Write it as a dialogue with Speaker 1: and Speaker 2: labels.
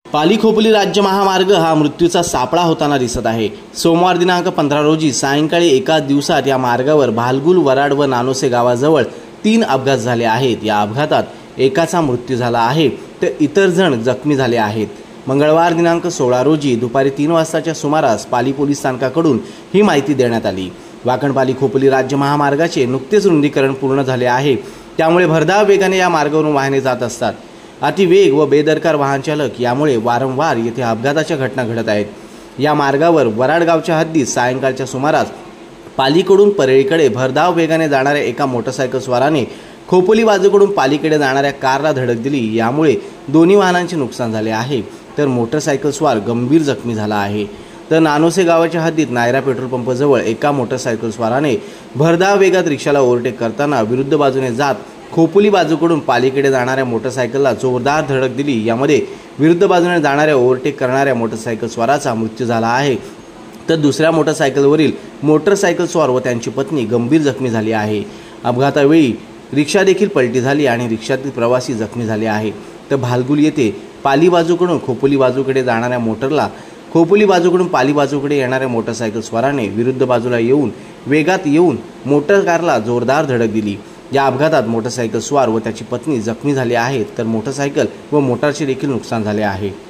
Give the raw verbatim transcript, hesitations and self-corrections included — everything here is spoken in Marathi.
Speaker 1: पाली खोपोली राज्य महामार्ग हा मृत्यूचा सापळा होताना दिसत आहे। सोमवार दिनांक पंधरा रोजी सायंकाळी एकाच दिवसात या मार्गावर भालगुल वराड व नानोसे गावाजवळ तीन अपघात झाले आहेत। या अपघातात एकाचा मृत्यू झाला आहे तर इतर जण जखमी झाले आहेत। मंगळवार दिनांक सोळा रोजी दुपारी तीन वाजताच्या सुमारास पाली पोलीस स्थानकाकडून ही माहिती देण्यात आली। वाकण पाली खोपोली राज्य महामार्गाचे नुकतेच रुंदीकरण पूर्ण झाले आहे, त्यामुळे भरधाव वेगाने या मार्गावरून वाहने जात असतात। अतिवेग व बेदरकार वाहन चालक यामुळे वारंवार येथे अपघाताच्या घटना घडत आहेत। या मार्गावर वराड गावच्या हद्दीत सायंकाळच्या सुमारास पालीकडून परळीकडे भरधाव वेगाने जाणाऱ्या एका मोटरसायकल स्वाराने खोपोली बाजूकडून पालीकडे जाणाऱ्या कारला धडक दिली। यामुळे दोन्ही वाहनांचे नुकसान झाले आहे तर मोटरसायकल स्वार गंभीर जखमी झाला आहे। तर नानोसे गावाच्या हद्दीत नायरा पेट्रोल पंप जवळ एका मोटरसायकल स्वाराने भरधाव वेगात रिक्षाला ओव्हरटेक करताना विरुद्ध बाजूने जात खोपोली बाजूकडून पालीकडे जाणाऱ्या मोटरसायकलला जोरदार धडक दिली। यामध्ये विरुद्ध बाजूने जाणाऱ्या ओव्हरटेक करणाऱ्या मोटरसायकल स्वाराचा मृत्यू झाला आहे तर दुसऱ्या मोटरसायकलवरील मोटरसायकल स्वार व त्यांची पत्नी गंभीर जखमी झाली आहे। अपघातावेळी रिक्षा देखील पलटी झाली आणि रिक्षातील प्रवासी जखमी झाले आहे। तर भालगुल येथे पाली बाजूकडून खोपोली बाजूकडे जाणाऱ्या मोटरला खोपोली बाजूकडून पाली बाजूकडे येणाऱ्या मोटरसायकल स्वाराने विरुद्ध बाजूला येऊन वेगात येऊन मोटर कारला जोरदार धडक दिली। या अपघातात मोटरसायकल स्वार व त्याची पत्नी जखमी झाले आहेत तर मोटरसायकल व मोटारचे देखील नुकसान झाले आहे।